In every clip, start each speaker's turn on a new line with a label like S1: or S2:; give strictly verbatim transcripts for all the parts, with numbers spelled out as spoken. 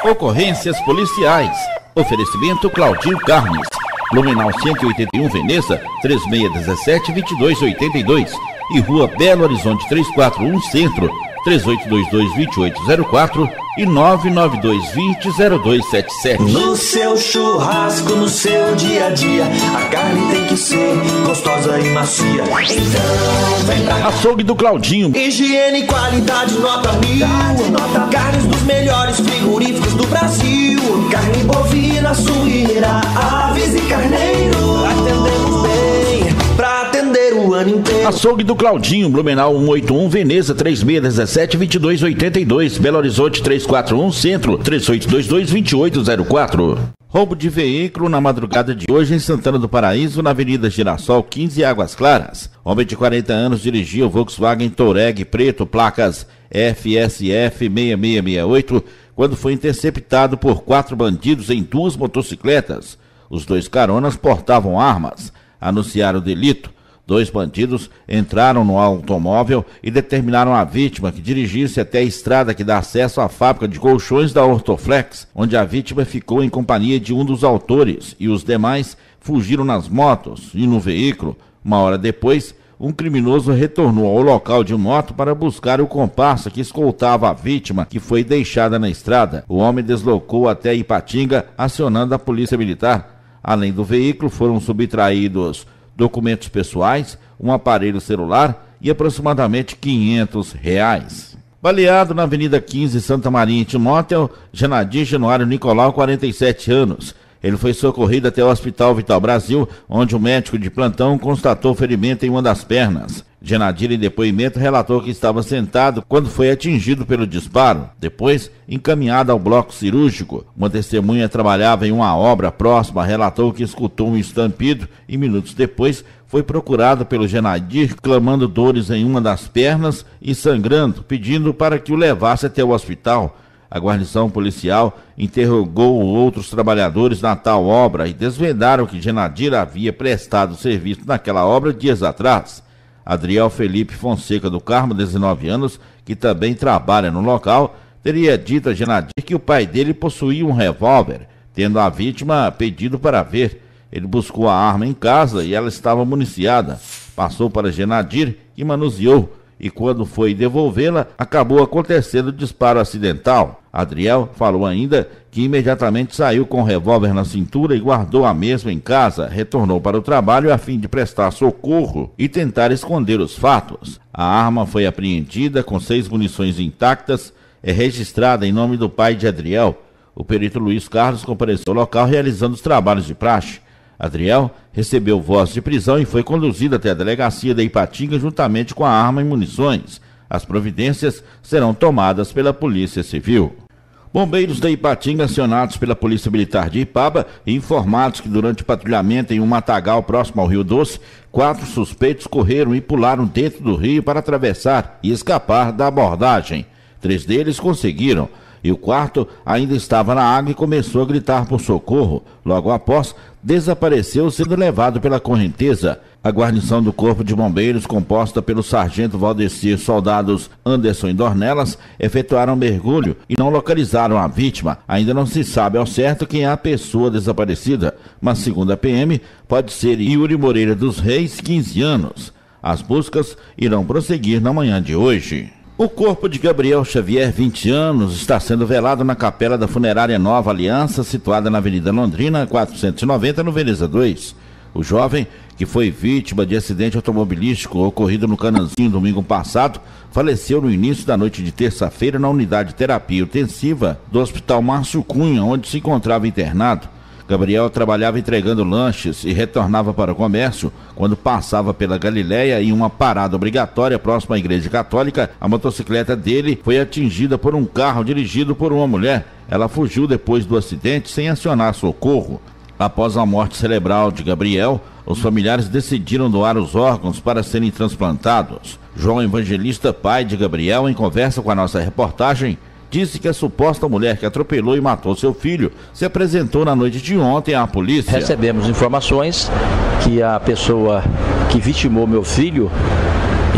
S1: Ocorrências policiais. Oferecimento Claudinho Carnes. Blumenau cento e oitenta e um Veneza, três seis um sete, dois dois oito dois. E Rua Belo Horizonte trezentos e quarenta e um Centro, três oito dois dois, dois oito zero quatro e nove nove dois dois zero zero dois sete sete.
S2: No seu churrasco, no seu dia a dia, a carne tem que ser gostosa e macia. Então vem pra
S1: Açougue do Claudinho.
S2: Higiene e qualidade nota mil. Nota carnes dos melhores frigoríficos do Brasil. Carne bovina, suína, aves e carneiro. Atendemos bem pra atender o ano inteiro.
S1: Açougue do Claudinho, Blumenau cento e oitenta e um Veneza, três seis um sete, dois dois oito dois. Belo Horizonte trezentos e quarenta e um Centro, três oito dois dois, dois oito zero quatro. Roubo de veículo na madrugada de hoje em Santana do Paraíso, na Avenida Girassol quinze, Águas Claras. Homem de quarenta anos dirigia o Volkswagen Touareg preto, placas F S F seis seis seis oito, quando foi interceptado por quatro bandidos em duas motocicletas. Os dois caronas portavam armas. Anunciaram o delito. Dois bandidos entraram no automóvel e determinaram a vítima que dirigisse até a estrada que dá acesso à fábrica de colchões da Ortoflex, onde a vítima ficou em companhia de um dos autores e os demais fugiram nas motos e no veículo. Uma hora depois, um criminoso retornou ao local de moto para buscar o comparsa que escoltava a vítima, que foi deixada na estrada. O homem deslocou até Ipatinga, acionando a polícia militar. Além do veículo, foram subtraídos documentos pessoais, um aparelho celular e aproximadamente quinhentos reais. Baleado na Avenida quinze, Santa Maria, em Timóteo, Genadir Januário Nicolau, quarenta e sete anos. Ele foi socorrido até o Hospital Vital Brasil, onde o médico de plantão constatou ferimento em uma das pernas. Genadir, em depoimento, relatou que estava sentado quando foi atingido pelo disparo, depois encaminhado ao bloco cirúrgico. Uma testemunha trabalhava em uma obra próxima, relatou que escutou um estampido e minutos depois foi procurado pelo Genadir, clamando dores em uma das pernas e sangrando, pedindo para que o levasse até o hospital. A guarnição policial interrogou outros trabalhadores na tal obra e desvendaram que Genadir havia prestado serviço naquela obra dias atrás. Adriel Felipe Fonseca do Carmo, dezenove anos, que também trabalha no local, teria dito a Genadir que o pai dele possuía um revólver, tendo a vítima pedido para ver. Ele buscou a arma em casa e ela estava municiada. Passou para Genadir, que manuseou, e quando foi devolvê-la, acabou acontecendo o disparo acidental. Adriel falou ainda que imediatamente saiu com o revólver na cintura e guardou a mesma em casa, retornou para o trabalho a fim de prestar socorro e tentar esconder os fatos. A arma foi apreendida com seis munições intactas, é registrada em nome do pai de Adriel. O perito Luiz Carlos compareceu ao local realizando os trabalhos de praxe. Adriel recebeu voz de prisão e foi conduzido até a delegacia de Ipatinga juntamente com a arma e munições. As providências serão tomadas pela Polícia Civil. Bombeiros da Ipatinga, acionados pela Polícia Militar de Ipaba, informados que durante o patrulhamento em um matagal próximo ao Rio Doce, quatro suspeitos correram e pularam dentro do rio para atravessar e escapar da abordagem. Três deles conseguiram. E o quarto ainda estava na água e começou a gritar por socorro. Logo após, desapareceu sendo levado pela correnteza. A guarnição do Corpo de Bombeiros, composta pelo sargento Valdecir, soldados Anderson e Dornelas, efetuaram mergulho e não localizaram a vítima. Ainda não se sabe ao certo quem é a pessoa desaparecida, mas segundo a P M, pode ser Yuri Moreira dos Reis, quinze anos. As buscas irão prosseguir na manhã de hoje. O corpo de Gabriel Xavier, vinte anos, está sendo velado na capela da Funerária Nova Aliança, situada na Avenida Londrina, quatrocentos e noventa, no Veneza dois. O jovem, que foi vítima de acidente automobilístico ocorrido no Cananzinho domingo passado, faleceu no início da noite de terça-feira na unidade de terapia intensiva do Hospital Márcio Cunha, onde se encontrava internado. Gabriel trabalhava entregando lanches e retornava para o comércio. Quando passava pela Galileia, em uma parada obrigatória próxima à Igreja Católica, a motocicleta dele foi atingida por um carro dirigido por uma mulher. Ela fugiu depois do acidente sem acionar socorro. Após a morte cerebral de Gabriel, os familiares decidiram doar os órgãos para serem transplantados. João Evangelista, pai de Gabriel, em conversa com a nossa reportagem, disse que a suposta mulher que atropelou e matou seu filho se apresentou na noite de ontem à polícia.
S3: Recebemos informações que a pessoa que vitimou meu filho,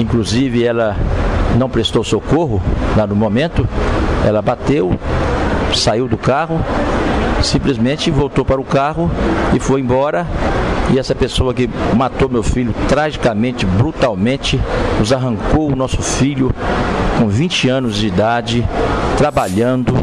S3: inclusive ela não prestou socorro lá no momento, ela bateu, saiu do carro, simplesmente voltou para o carro e foi embora. E essa pessoa que matou meu filho tragicamente, brutalmente, nos arrancou o nosso filho com vinte anos de idade, trabalhando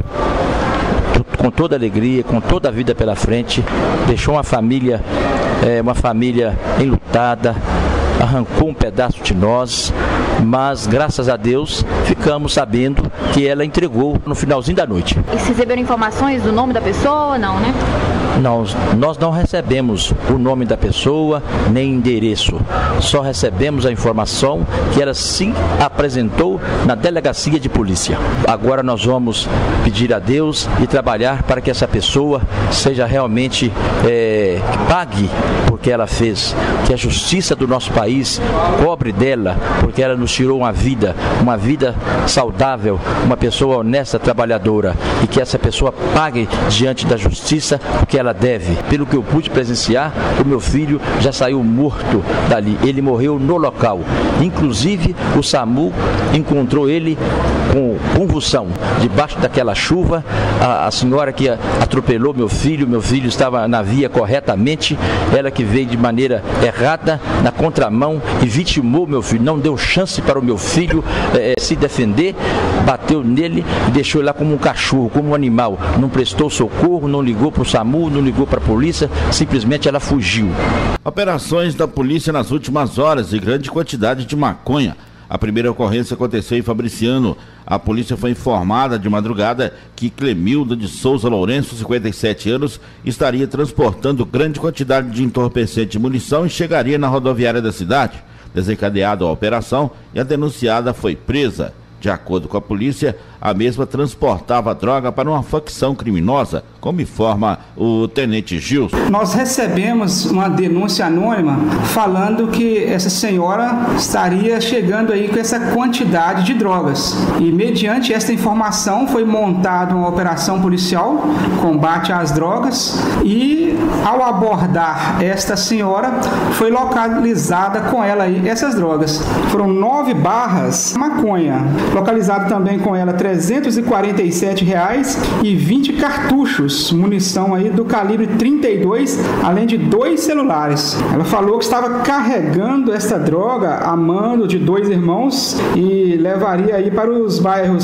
S3: com toda alegria, com toda a vida pela frente, deixou uma família, é, uma família enlutada, arrancou um pedaço de nós, mas graças a Deus ficamos sabendo que ela entregou no finalzinho da noite.
S4: E vocês receberam informações do nome da pessoa? Não, né?
S3: Não, nós não recebemos o nome da pessoa nem endereço, só recebemos a informação que ela sim apresentou na delegacia de polícia. Agora nós vamos pedir a Deus e trabalhar para que essa pessoa seja realmente é, pague por que ela fez, que a justiça do nosso país cobre dela, porque ela nos tirou uma vida, uma vida saudável, uma pessoa honesta, trabalhadora, e que essa pessoa pague diante da justiça o que ela deve. Pelo que eu pude presenciar, o meu filho já saiu morto dali, ele morreu no local. Inclusive o SAMU encontrou ele com convulsão debaixo daquela chuva. A, a senhora que atropelou meu filho, meu filho estava na via corretamente, ela que veio de maneira errada, na contramão, e vitimou meu filho, não deu chance para o meu filho eh, se defender, bateu nele e deixou ele lá como um cachorro, como um animal, não prestou socorro, não ligou para o SAMU, não ligou para a polícia, simplesmente ela fugiu.
S1: Operações da polícia nas últimas horas e grande quantidade de maconha. A primeira ocorrência aconteceu em Fabriciano. A polícia foi informada de madrugada que Clemilda de Souza Lourenço, cinquenta e sete anos, estaria transportando grande quantidade de entorpecente e munição e chegaria na rodoviária da cidade. Desencadeada a operação e a denunciada foi presa. De acordo com a polícia, a mesma transportava droga para uma facção criminosa, como informa o tenente Gilson.
S5: Nós recebemos uma denúncia anônima falando que essa senhora estaria chegando aí com essa quantidade de drogas. E mediante esta informação foi montada uma operação policial, combate às drogas, e ao abordar esta senhora, foi localizada com ela aí essas drogas. Foram nove barras de maconha, localizado também com ela trezentos e quarenta e sete reais e vinte cartuchos, munição aí do calibre trinta e dois, além de dois celulares. Ela falou que estava carregando essa droga a mando de dois irmãos e levaria aí para os bairros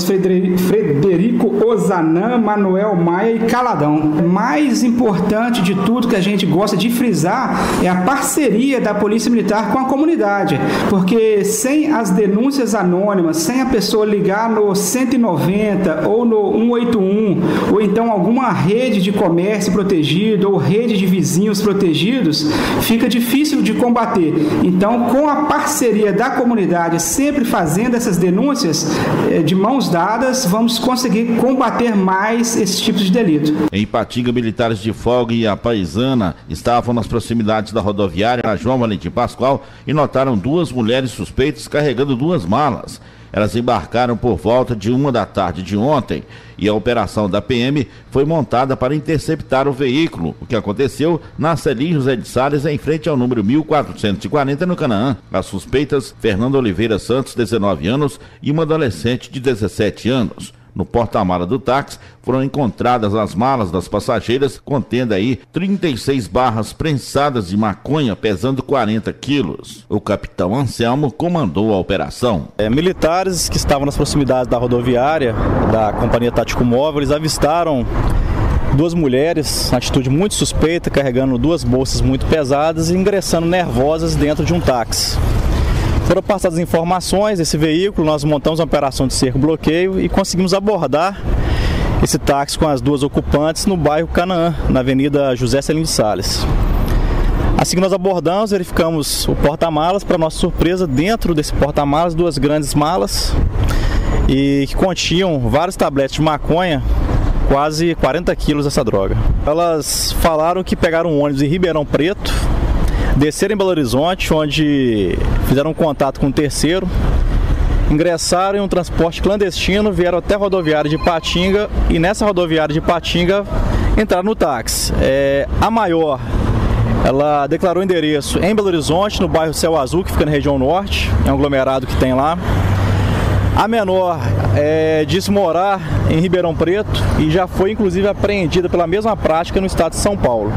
S5: Frederico Ozanam, Manuel Maia e Caladão. Mais importante de tudo que a gente gosta de frisar é a parceria da Polícia Militar com a comunidade, porque sem as denúncias anônimas, sem a pessoa ligar no cento e noventa ou no um oito um, ou então alguma rede de comércio protegido ou rede de vizinhos protegidos, fica difícil de combater. Então, com a parceria da comunidade, sempre fazendo essas denúncias de mãos dadas, vamos conseguir combater mais esses tipos de delito.
S1: Em Ipatinga, militares de Folga e a Paisana estavam nas proximidades da rodoviária na João Valentim Pascoal e notaram duas mulheres suspeitas carregando duas malas. Elas embarcaram por volta de uma da tarde de ontem e a operação da P M foi montada para interceptar o veículo, o que aconteceu na Celim José de Salles, em frente ao número mil quatrocentos e quarenta no Canaã. As suspeitas, Fernanda Oliveira Santos, dezenove anos, e uma adolescente de dezessete anos. No porta-mala do táxi foram encontradas as malas das passageiras, contendo aí trinta e seis barras prensadas de maconha, pesando quarenta quilos. O capitão Anselmo comandou a operação.
S6: É, militares que estavam nas proximidades da rodoviária da Companhia Tático Móvel, eles avistaram duas mulheres, em atitude muito suspeita, carregando duas bolsas muito pesadas e ingressando nervosas dentro de um táxi. Foram passadas informações desse veículo, nós montamos uma operação de cerco-bloqueio e conseguimos abordar esse táxi com as duas ocupantes no bairro Canaã, na Avenida José Celim de Salles. Assim que nós abordamos, verificamos o porta-malas. Para nossa surpresa, dentro desse porta-malas, duas grandes malas e que continham vários tabletes de maconha, quase quarenta quilos dessa droga. Elas falaram que pegaram um ônibus em Ribeirão Preto, desceram em Belo Horizonte, onde fizeram um contato com um terceiro, ingressaram em um transporte clandestino, vieram até a rodoviária de Ipatinga e nessa rodoviária de Ipatinga entraram no táxi. É, a maior, ela declarou endereço em Belo Horizonte, no bairro Céu Azul, que fica na região norte, é um aglomerado que tem lá. A menor, é, disse morar em Ribeirão Preto e já foi inclusive apreendida pela mesma prática no estado de São Paulo.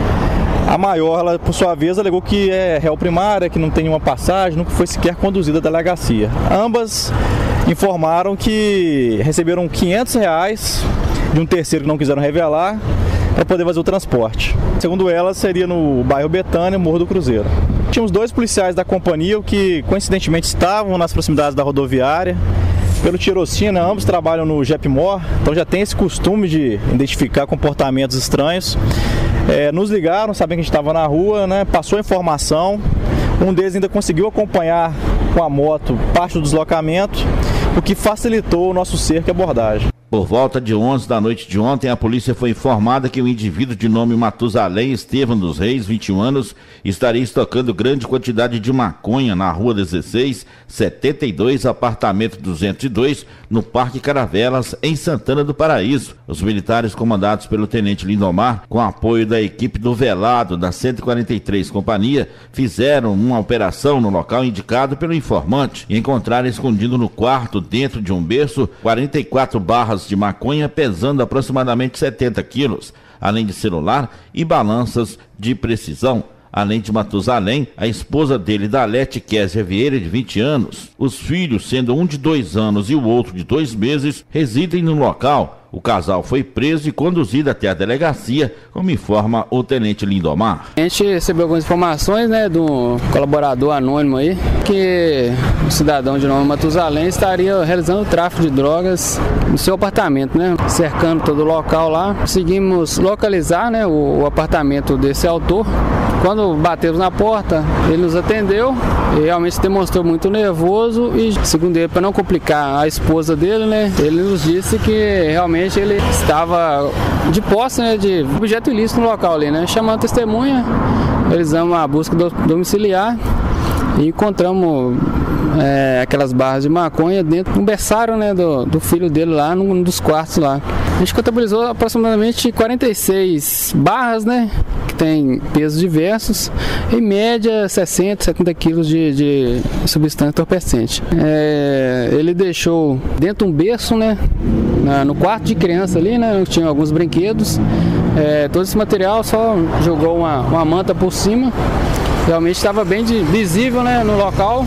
S6: A maior, ela, por sua vez, alegou que é réu primária, que não tem nenhuma passagem, nunca foi sequer conduzida à delegacia. Ambas informaram que receberam quinhentos reais de um terceiro que não quiseram revelar para poder fazer o transporte. Segundo elas, seria no bairro Betânia, Morro do Cruzeiro. Tínhamos dois policiais da companhia que coincidentemente estavam nas proximidades da rodoviária. Pelo tirocina, ambos trabalham no Jepmor, então já tem esse costume de identificar comportamentos estranhos. É, nos ligaram, sabendo que a gente estava na rua, né, passou a informação. Um deles ainda conseguiu acompanhar com a moto parte do deslocamento, o que facilitou o nosso cerco e abordagem.
S1: Por volta de onze da noite de ontem, a polícia foi informada que o indivíduo de nome Matusalém Estevam dos Reis, vinte e um anos, estaria estocando grande quantidade de maconha na rua dezesseis, setenta e dois, apartamento duzentos e dois, no Parque Caravelas, em Santana do Paraíso. Os militares comandados pelo tenente Lindomar, com apoio da equipe do Velado da cento e quarenta e três Companhia, fizeram uma operação no local indicado pelo informante e encontraram escondido no quarto, dentro de um berço, quarenta e quatro barras de maconha pesando aproximadamente setenta quilos, além de celular e balanças de precisão. Além de Matusalém, a esposa dele, Dalete Kézia Vieira, de vinte anos. Os filhos, sendo um de dois anos e o outro de dois meses, residem no local. O casal foi preso e conduzido até a delegacia, como informa o tenente Lindomar.
S7: A gente recebeu algumas informações, né, do colaborador anônimo aí, que o cidadão de nome Matusalém estaria realizando tráfico de drogas no seu apartamento, né, cercando todo o local lá. Conseguimos localizar, né, o, o apartamento desse autor. Quando batemos na porta, ele nos atendeu e realmente demonstrou muito nervoso e, segundo ele, para não complicar a esposa dele, né, ele nos disse que realmente ele estava de posse, né, de objeto ilícito no local ali, né? Chamando a testemunha, realizamos a busca domiciliar e encontramos é, aquelas barras de maconha dentro do berçário, né, do, do filho dele lá, num dos quartos lá. A gente contabilizou aproximadamente quarenta e seis barras, né, que tem pesos diversos, em média sessenta, setenta quilos de, de substância entorpecente. É, ele deixou dentro de um berço, né, no quarto de criança ali, né, tinha alguns brinquedos, é, todo esse material só jogou uma, uma manta por cima, realmente estava bem de, visível, né, no local.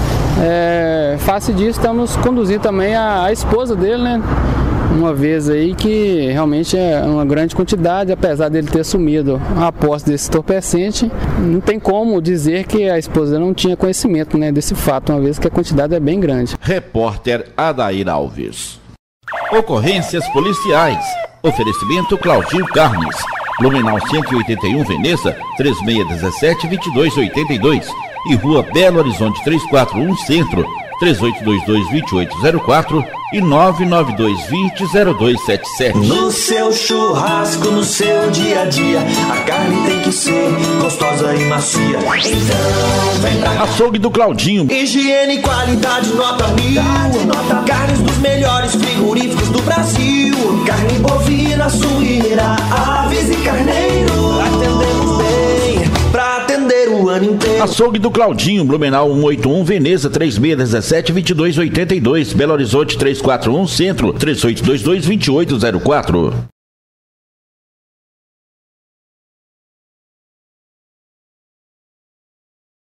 S7: É, face disso, estamos conduzindo também a, a esposa dele, né, uma vez aí que realmente é uma grande quantidade, apesar dele ter assumido a posse desse entorpecente, não tem como dizer que a esposa não tinha conhecimento, né, desse fato, uma vez que a quantidade é bem grande.
S1: Repórter Adair Alves. Ocorrências policiais. Oferecimento Claudio Carnes. Blumenau cento e oitenta e um Veneza, três seis um sete, dois dois oito dois. E Rua Belo Horizonte trezentos e quarenta e um Centro, três oito dois dois, dois oito zero quatro e nove nove dois dois zero, zero dois sete sete.
S2: No seu churrasco, no seu dia a dia, a carne tem que ser gostosa e macia. Então vem pra cá.
S1: Açougue do Claudinho.
S2: Higiene e qualidade nota mil. Nota carnes dos melhores frigoríficos do Brasil. Carne bovina, suína, aves e carneiro. Atendemos bem, pra atender o ano inteiro.
S1: Açougue do Claudinho, Blumenau cento e oitenta e um, Veneza três seis um sete, dois dois oito dois, Belo Horizonte trezentos e quarenta e um Centro, três oito dois dois, dois oito zero quatro.